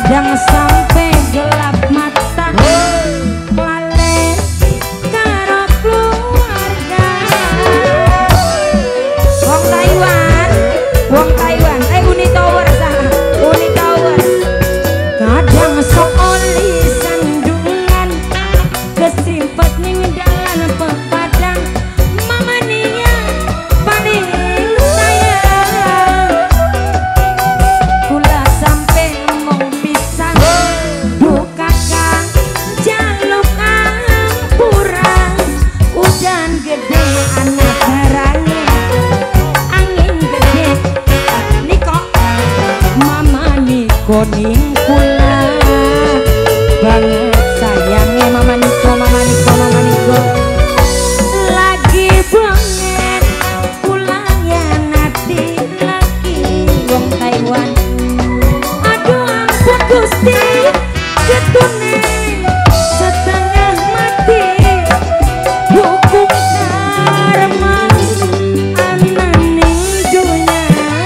kadang sampai gelap mata lalen karo keluarga. Wong Taiwan Uni Towers Uni Towers kadang sok oli sandungan kesrimpet ning dalan pepadang mama nia paling sayang kula sampai mau pisah duka kang jaluk ampura udan gede anak barangnya angin gede niko mama niko ning kula banget sayangnya mama niko lagi banget pulangnya nanti lagi wong Taiwan aduh ampun Gusti ketune setengah mati hukum karma anane dunya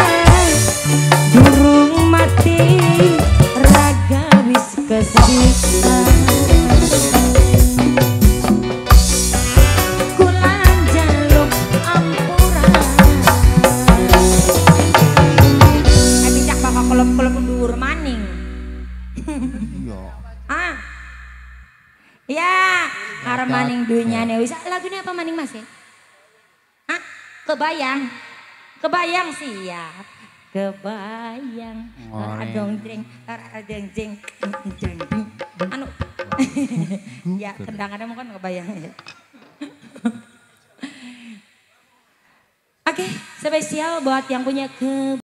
durung mati raga wis kesiksa. Ya, karo maning dunyane wis. Lagune apa maning Mas ya? Hah? Kebayang. Kebayang siap. Kebayang. Adong jeng, jeng. Anu. Ya, kendang-kendang kan kebayang ya. Oke, spesial buat yang punya